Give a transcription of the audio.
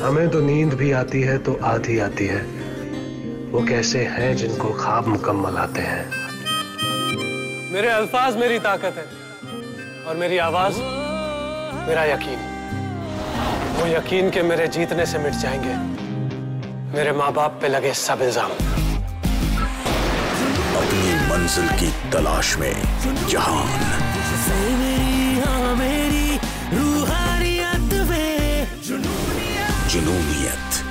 हमें तो नींद भी आती है तो आधी आती है। वो कैसे हैं जिनको ख्वाब मुकम्मल आते हैं। मेरे अल्फाज मेरी ताकत है और मेरी आवाज मेरा यकीन। वो यकीन के मेरे जीतने से मिट जाएंगे मेरे माँ बाप पे लगे सब इल्जाम। अपनी मंजिल की तलाश में जहान।